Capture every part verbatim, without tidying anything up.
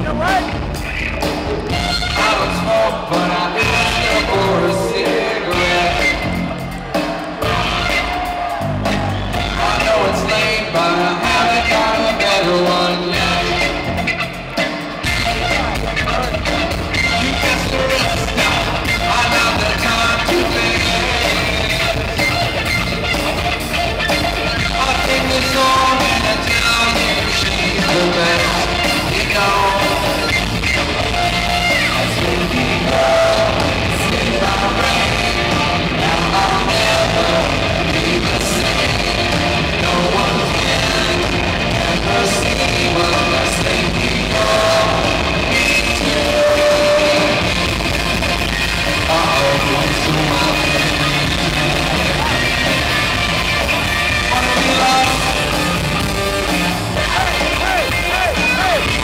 know what? I don't smoke, but I do still for a cigarette. I know it's late, but I haven't got a better one yet. You guessed the rest now. I'm out the time to play. I'll sing this song and tell you she's the best. You know, Slinky girl, sit by rain. Now I'll never be the same. No one can ever see what a Slinky girl means to me. Uh-oh, going to my wanna be lost. Hey, hey, hey, hey!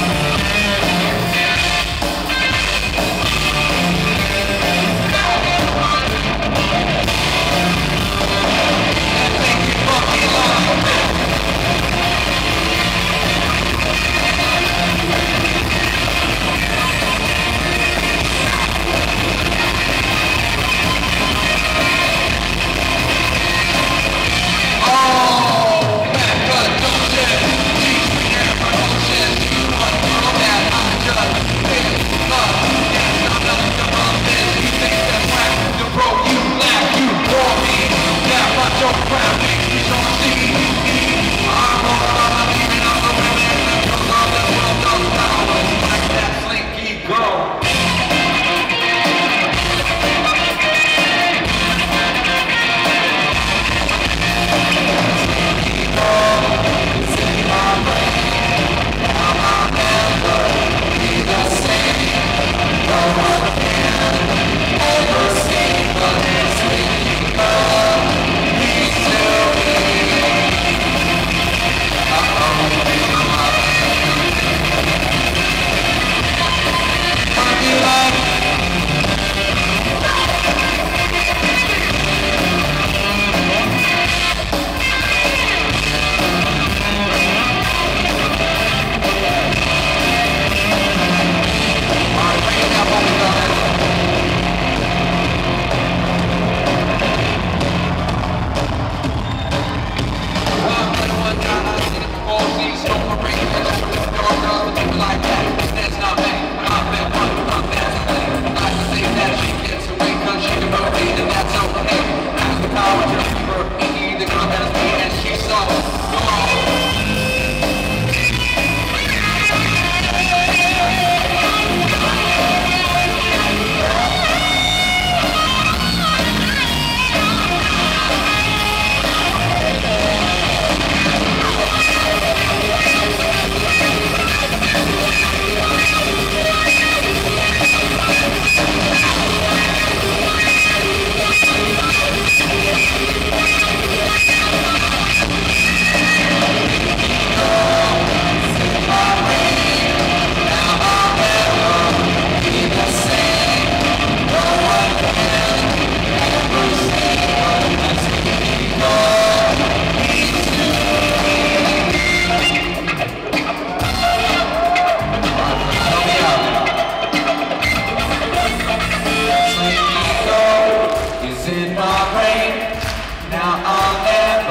Now I'll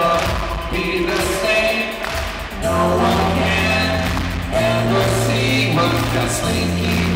never be the same. No one can ever see what the Slinky